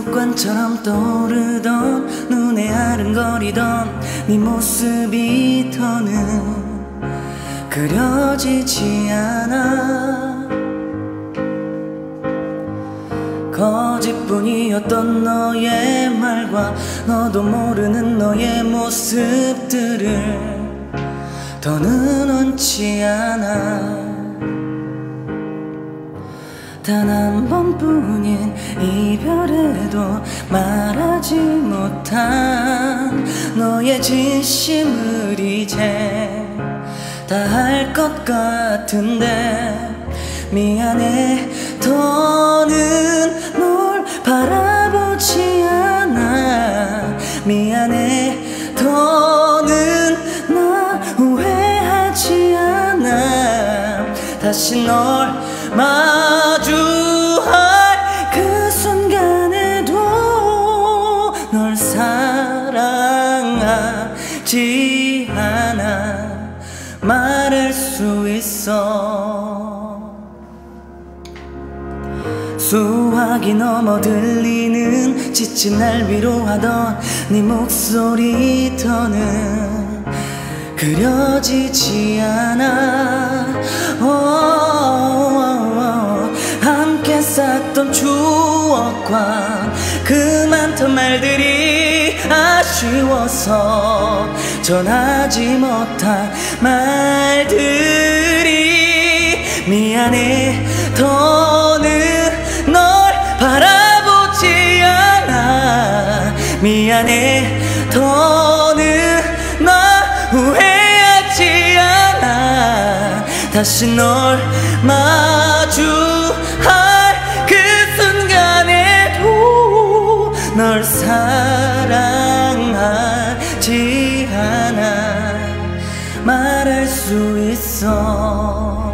습관처럼 떠오르던 눈에 아른거리던 네 모습이 더는 그려지지 않아. 거짓뿐이었던 너의 말과 너도 모르는 너의 모습들을 더는 원치 않아. 단 한 번뿐인 이별에도 말하지 못한 너의 진심을 이제 다 알 것 같은데 미안해. 더는 널 바라보지 않아. 미안해. 더는 나 후회하지 않아. 다시 널 마주할 그 순간에도 널 사랑하지 않아 말할 수 있어. 수화기 넘어 들리는 지친 날 위로하던 네 목소리 더는 그려지지 않아. 함께 쌓던 추억과 그 많던 말들이 아쉬워서 전하지 못한 말들이 미안해. 더는 널 바라보지 않아. 미안해. 더는 나 후회하지 않아. 다시 널 마주할 그 순간에도 널 사랑하지 않아 말할 수 있어.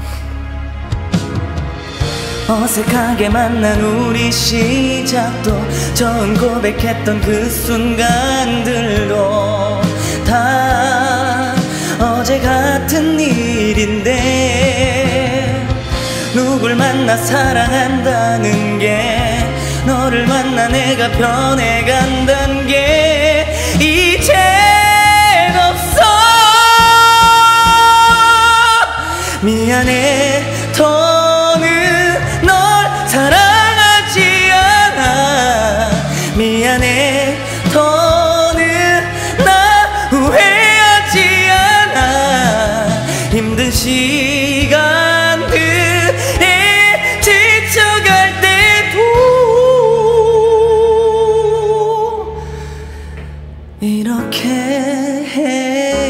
어색하게 만난 우리 시작도 처음 고백했던 그 순간들도 다 어제 같은 일인데 누굴 만나 사랑한다는 게 너를 만나 내가 변해간다는 게 이젠 없어. 미안해. 더는 널 사랑하지 않아. 미안해. 더는 나 후회하지 않아. 힘든 시간들에 지쳐갈 때도 이렇게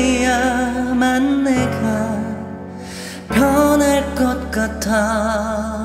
해야만 내가 변할 것 같아.